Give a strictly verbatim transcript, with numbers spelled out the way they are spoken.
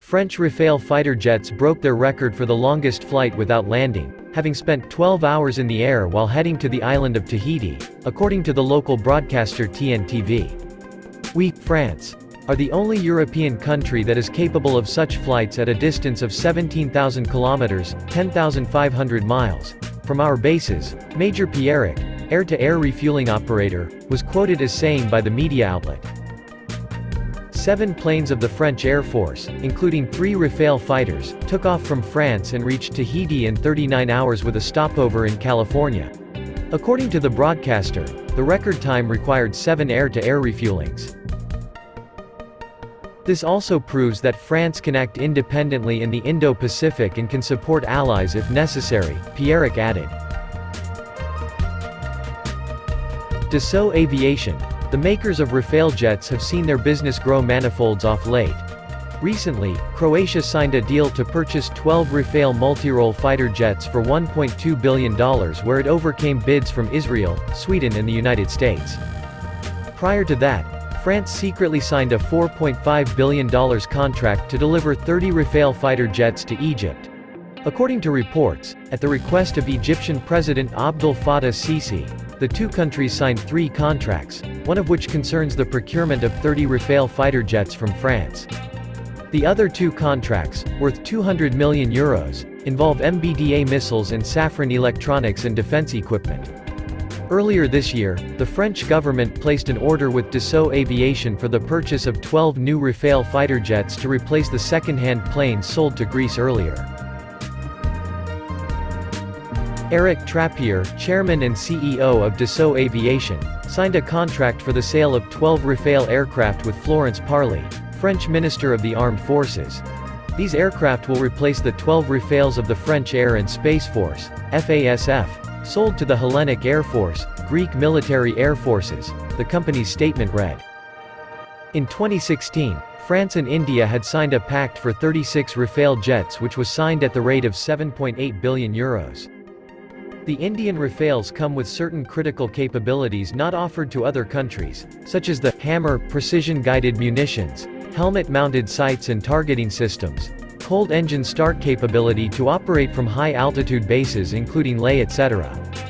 French Rafale fighter jets broke their record for the longest flight without landing, having spent twelve hours in the air while heading to the island of Tahiti, according to the local broadcaster T N T V. We, France, are the only European country that is capable of such flights at a distance of seventeen thousand kilometers, ten thousand five hundred miles, from our bases, Major Pierrick, air-to-air refueling operator, was quoted as saying by the media outlet. Seven planes of the French Air Force, including three Rafale fighters, took off from France and reached Tahiti in thirty-nine hours with a stopover in California. According to the broadcaster, the record time required seven air-to-air refuelings. This also proves that France can act independently in the Indo-Pacific and can support allies if necessary, Pierrick added. Dassault Aviation, the makers of Rafale jets, have seen their business grow manifolds off late. Recently, Croatia signed a deal to purchase twelve Rafale multirole fighter jets for one point two billion dollars, where it overcame bids from Israel, Sweden and the United States. Prior to that, France secretly signed a four point five billion dollars contract to deliver thirty Rafale fighter jets to Egypt. According to reports, at the request of Egyptian President Abdel Fattah Sisi, the two countries signed three contracts, one of which concerns the procurement of thirty Rafale fighter jets from France. The other two contracts, worth two hundred million euros, involve M B D A missiles and Safran electronics and defense equipment. Earlier this year, the French government placed an order with Dassault Aviation for the purchase of twelve new Rafale fighter jets to replace the second-hand planes sold to Greece earlier. Eric Trappier, chairman and C E O of Dassault Aviation, signed a contract for the sale of twelve Rafale aircraft with Florence Parly, French Minister of the Armed Forces. These aircraft will replace the twelve Rafales of the French Air and Space Force, F A S F, sold to the Hellenic Air Force, Greek military air forces, the company's statement read. In twenty sixteen, France and India had signed a pact for thirty-six Rafale jets, which was signed at the rate of seven point eight billion euros. The Indian Rafales come with certain critical capabilities not offered to other countries, such as the Hammer precision-guided munitions, helmet-mounted sights and targeting systems, cold engine start capability to operate from high-altitude bases including Leh et cetera.